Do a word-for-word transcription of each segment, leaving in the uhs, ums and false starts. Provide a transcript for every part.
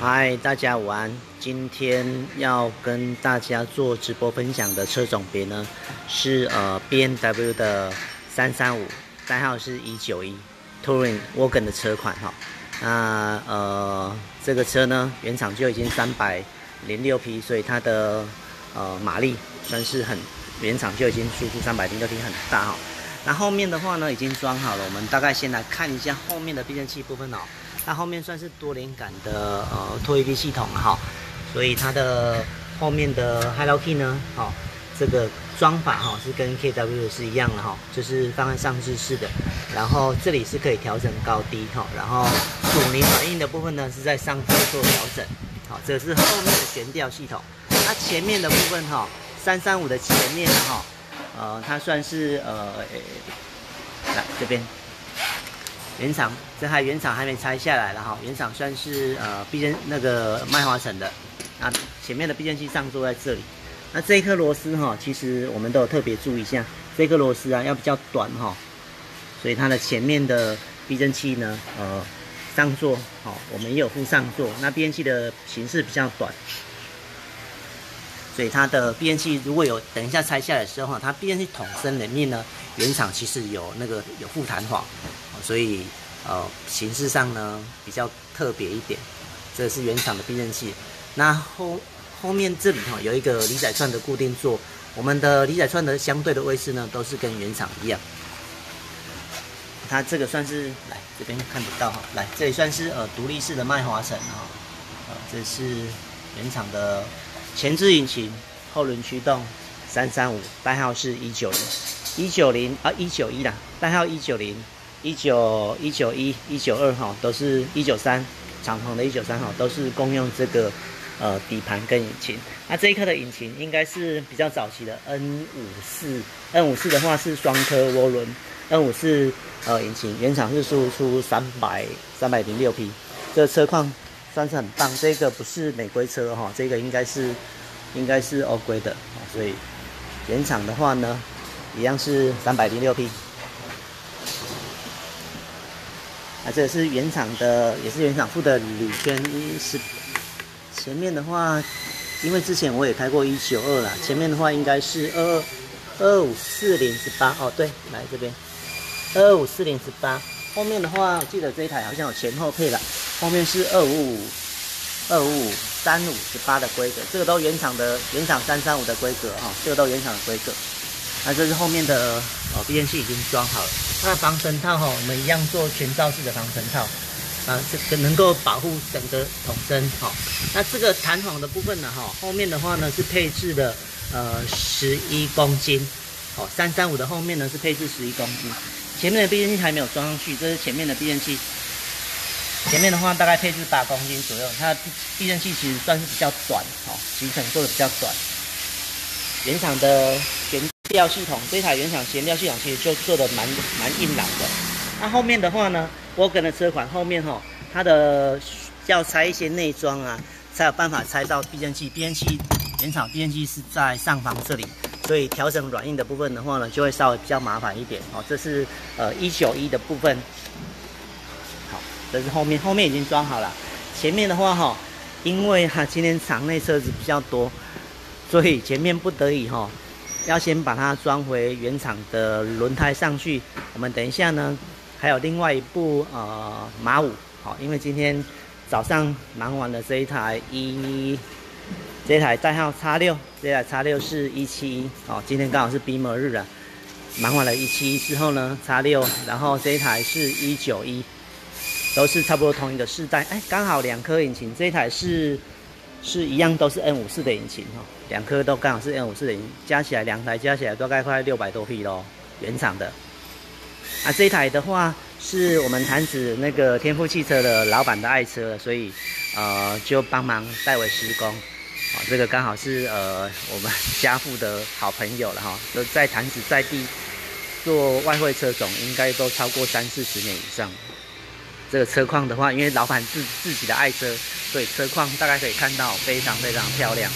嗨，大家午安。今天要跟大家做直播分享的车种别呢，是呃 B M W 的三三五，代号是一九一 Touring Wagon 的车款哈。那呃这个车呢，原厂就已经三百零六匹，所以它的呃马力算是很原厂就已经输出三百零六匹，很大哈。那后面的话呢，已经装好了。我们大概先来看一下后面的避震器部分哦。它后面算是多连杆的呃拖 E B 系统哈，所以它的后面的 Hello Key 呢，哦，这个装法哈是跟 K W 是一样的哈，就是放在上置式的。然后这里是可以调整高低哈，然后阻尼反应的部分呢是在上方做调整。好，这是后面的悬吊系统。那前面的部分哈，三三五的前面哈。呃，它算是呃，来这边，原厂这台原厂还没拆下来了哈，原厂算是呃避震那个麦华臣的，啊，前面的避震器上座在这里，那这一颗螺丝哈，其实我们都有特别注意一下，这颗螺丝啊要比较短哈，所以它的前面的避震器呢，呃，上座好，我们也有附上座，那避震器的形式比较短。所以它的避震器如果有等一下拆下来的时候，它避震器筒身里面呢，原厂其实有那个有附弹簧，所以呃形式上呢比较特别一点。这是原厂的避震器。那后后面这里哈有一个离载串的固定座，我们的离载串的相对的位置呢都是跟原厂一样。它这个算是来这边看不到哈，来这里算是呃独立式的麦华臣哈，呃这是原厂的。前置引擎，后轮驱动，三三五，代号是一九零，一九零啊一九一啦，代号一九零，一九一九一，一九二哈，都是一九三，敞篷的一九三哈，都是共用这个呃底盘跟引擎。那这一颗的引擎应该是比较早期的 N 五四 ，N 五四的话是双颗涡轮 ，N 五四呃引擎原厂是输出三百三百零六匹，这个车况。算是很棒，这个不是美规车哈，这个应该是应该是欧规的，所以原厂的话呢，一样是三百零六匹。啊，这是原厂的，也是原厂附的铝圈是。前面的话，因为之前我也开过一九二啦，前面的话应该是二二二五四零十八哦，对，来这边二二五四零十八。后面的话，我记得这一台好像有前后配了，后面是二五五、二五五、三五十八的规格，这个都原厂的原厂三三五的规格哈、哦，这个都原厂的规格。那这是后面的哦，避震器已经装好了，它的防尘套哈、哦，我们一样做全罩式的防尘套，啊，这个能够保护整个筒身哈、哦。那这个弹簧的部分呢哈、哦，后面的话呢是配置的呃十一公斤，哦，三三五的后面呢是配置十一公斤。前面的避震器还没有装上去，这是前面的避震器。前面的话大概配置八公斤左右，它的避震器其实算是比较短，哦，行程做的比较短。原厂的悬吊系统，这台原厂悬吊系统其实就做的蛮蛮硬朗的。那后面的话呢 ，Wagon 的车款后面哈、哦，它的要拆一些内装啊，才有办法拆到避震器。避震器原厂避震器是在上方这里。所以调整软硬的部分的话呢，就会稍微比较麻烦一点哦。这是呃一九一的部分，好，这是后面后面已经装好了。前面的话哈、哦，因为哈、啊、今天场内车子比较多，所以前面不得已哈、哦，要先把它装回原厂的轮胎上去。我们等一下呢，还有另外一部呃马五，好、哦，因为今天早上忙完了这一台一。这台代号 X 六， 这台 X 六 是一七一哦，今天刚好是闭幕日了，忙完了一七一之后呢 ，X 六， 然后这一台是一九一，都是差不多同一个世代，哎，刚好两颗引擎，这一台是是一样都是 N 五四 的引擎哈，两颗都刚好是 N 五四 的引擎，加起来两台加起来大概快六百多匹咯，原厂的。啊，这一台的话是我们潭子那个天富汽车的老板的爱车，所以呃就帮忙代为施工。哦，这个刚好是呃我们家父的好朋友了哈，都在潭子在地做外汇车种，应该都超过三四十年以上。这个车况的话，因为老板自自己的爱车，所以车况大概可以看到非常非常漂亮。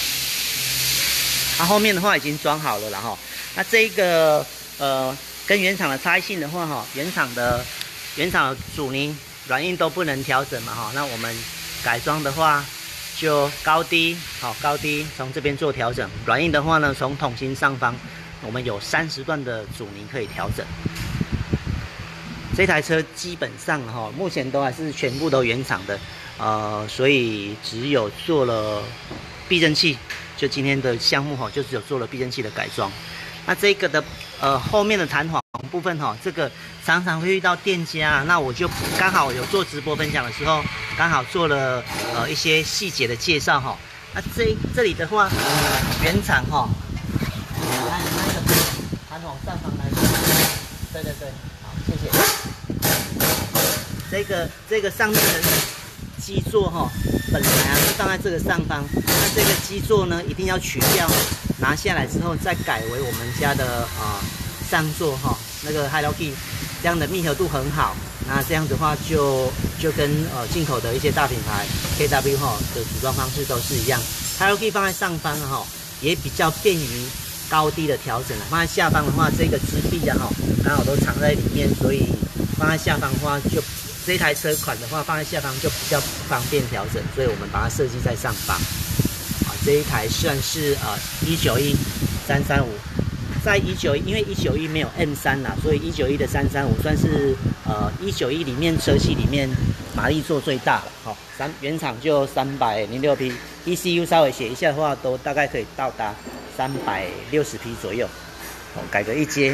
它、啊、后面的话已经装好了了哈，那这个呃跟原厂的差异性的话哈，原厂的原厂的阻尼软硬都不能调整嘛哈，那我们改装的话，就高低好高低从这边做调整。软硬的话呢，从筒心上方，我们有三十段的阻尼可以调整。这台车基本上哈、哦，目前都还是全部都原厂的，呃，所以只有做了避震器，就今天的项目哈、哦，就只有做了避震器的改装。那这个的呃后面的弹簧部分哈、哦，这个常常会遇到店家，那我就刚好有做直播分享的时候，刚好做了呃一些细节的介绍哈、哦。那这这里的话，原厂哈、哦，来那个弹簧上方来，对对对，好，谢谢。这个这个上面的基座哈、哦，本来啊是放在这个上方，那这个基座呢一定要取掉，拿下来之后再改为我们家的啊、呃、上座哈、哦，那个 Hello Key 这样的密合度很好。那这样子的话就就跟呃进口的一些大品牌 K W 哈、哦、的组装方式都是一样 ，Hello Key 放在上方哈、哦，也比较便于高低的调整了。放在下方的话，这个支臂啊哈、哦，刚好都藏在里面，所以放在下方的话就。这台车款的话，放在下方就比较不方便调整，所以我们把它设计在上方。啊，这一台算是呃一九一三三五，在一九一，因为一九一没有 M 三啦，所以一九一的三三五算是呃一九一里面车系里面马力做最大了。好、哦，三原厂就三百零六匹 ，E C U 稍微写一下的话，都大概可以到达三百六十匹左右。哦，改革一阶。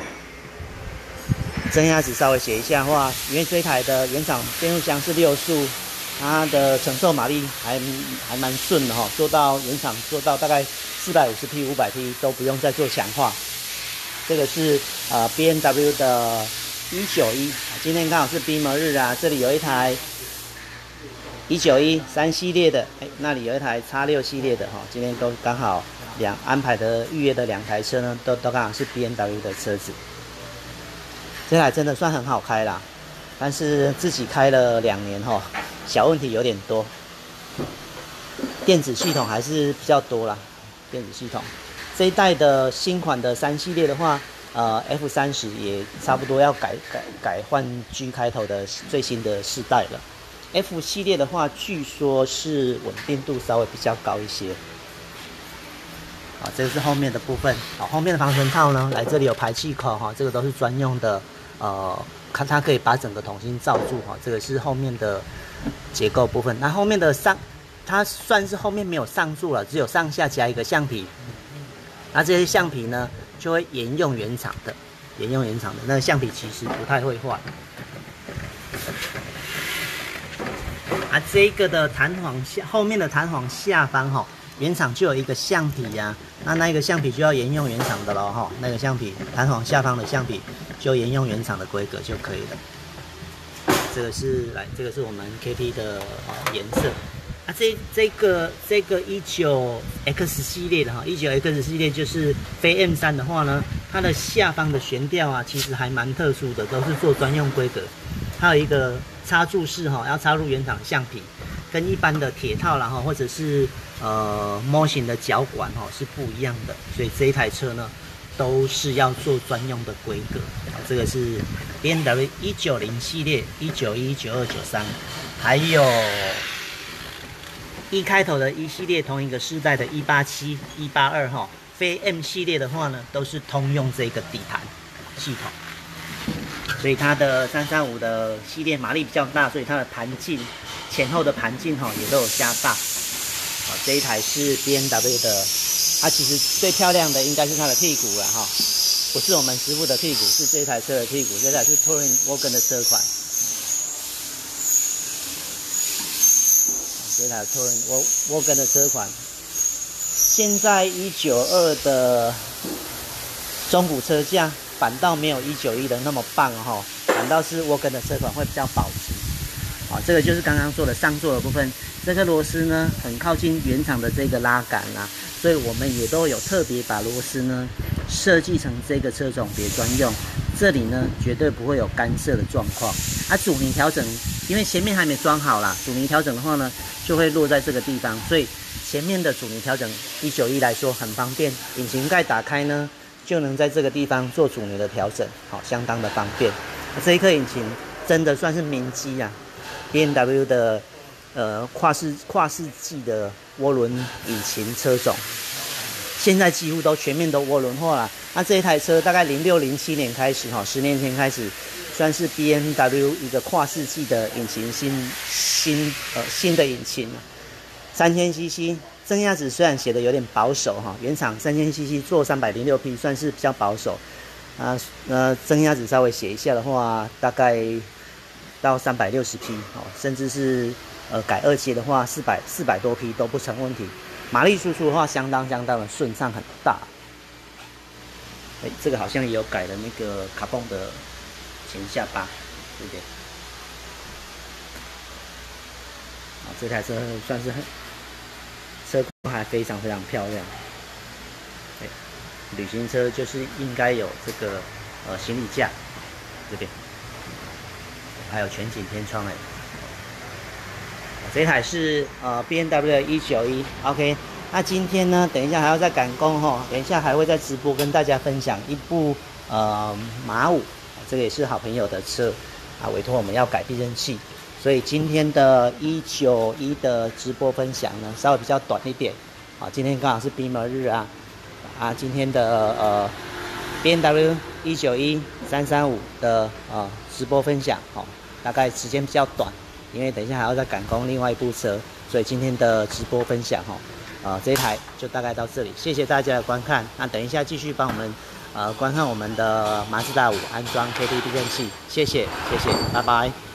增压值稍微写一下的话，因为这台的原厂变速箱是六速，它的承受马力还还蛮顺的哈、哦，做到原厂做到大概四百五十匹、五百匹都不用再做强化。这个是呃 B M W 的一九一，今天刚好是闭幕日啊，这里有一台一九一三系列的，哎，那里有一台 X 六 系列的哈、哦，今天都刚好两安排的预约的两台车呢，都都刚好是 B M W 的车子。这台真的算很好开啦，但是自己开了两年哈，小问题有点多。电子系统还是比较多啦，电子系统这一代的新款的三系列的话，呃 F 三十也差不多要改改改换 G 开头的最新的世代了。F 系列的话，据说是稳定度稍微比较高一些。啊，这个是后面的部分。好，后面的防尘套呢，来这里有排气口哈，这个都是专用的。呃，看它可以把整个筒心罩住哈，这个是后面的结构部分。那后面的上，它算是后面没有上柱了，只有上下夹一个橡皮。那这些橡皮呢，就会沿用原厂的，沿用原厂的。那个橡皮其实不太会坏。啊，这个的弹簧下后面的弹簧下方哈、哦，原厂就有一个橡皮呀、啊，那那一个橡皮就要沿用原厂的咯哈、哦，那个橡皮弹簧下方的橡皮就沿用原厂的规格就可以了。这个是来，这个是我们 K P 的呃颜色。啊，这这个这个一九 X 系列的哈，一九 X 系列就是非 M 三的话呢，它的下方的悬吊啊，其实还蛮特殊的，都是做专用规格。它有一个插柱式哈，要插入原厂橡皮，跟一般的铁套啦哈，或者是呃模型的脚管哈是不一样的，所以这一台车呢都是要做专用的规格。这个是 B M W 一九零系列、一九一、九二、九三，还有一开头的一系列同一个世代的一八七、一八二哈，非 M 系列的话呢都是通用这个底盘系统。所以它的三三五的系列马力比较大，所以它的盘径前后的盘径哈也都有加大。好，这一台是 B M W 的，它其实最漂亮的应该是它的屁股了哈，不是我们师傅的屁股，是这一台车的屁股。这台是 Touring Wagon 的车款，这台 Touring Wagon 的车款，现在一九二的中古车价。反倒没有一九一的那么棒哈、哦，反倒是沃根的车款会比较保值。好，这个就是刚刚做的上座的部分。这个螺丝呢，很靠近原厂的这个拉杆啦、啊，所以我们也都有特别把螺丝呢设计成这个车种别专用。这里呢绝对不会有干涉的状况。啊，阻尼调整，因为前面还没装好啦，阻尼调整的话呢就会落在这个地方，所以前面的阻尼调整一九一来说很方便。引擎盖打开呢。就能在这个地方做阻尼的调整，好，相当的方便。这一颗引擎真的算是名机啊 ，B M W 的呃跨世跨世纪的涡轮引擎车种，现在几乎都全面都涡轮化了。那这一台车大概零六零七年开始哈，十年前开始，算是 B M W 一个跨世纪的引擎新新呃新的引擎三千 C C。增压值虽然写的有点保守哈，原厂三千 C C 做三百零六匹算是比较保守啊。呃，增压值稍微写一下的话，大概到三百六十匹哦，甚至是呃改二阶的话，四百四百多匹都不成问题。马力输出的话，相当相当的顺畅，很大。哎，这个好像也有改了那个卡泵的前下巴，对不对？啊，这台车算是很。车况还非常非常漂亮，对，旅行车就是应该有这个呃行李架，这边还有全景天窗哎，这台是呃 B M W 的一九一 ，OK， 那今天呢，等一下还要再赶工哈，等一下还会在直播跟大家分享一部呃马五，这个也是好朋友的车啊，委托我们要改避震器。所以今天的一九一的直播分享呢，稍微比较短一点，啊，今天刚好是闭门日啊，啊，今天的呃 B M W 一九一三三五的呃直播分享，哦，大概时间比较短，因为等一下还要再赶工另外一部车，所以今天的直播分享，哈，呃，这一台就大概到这里，谢谢大家的观看，那等一下继续帮我们呃观看我们的马自达五安装 K T 避震器，谢谢，谢谢，拜拜。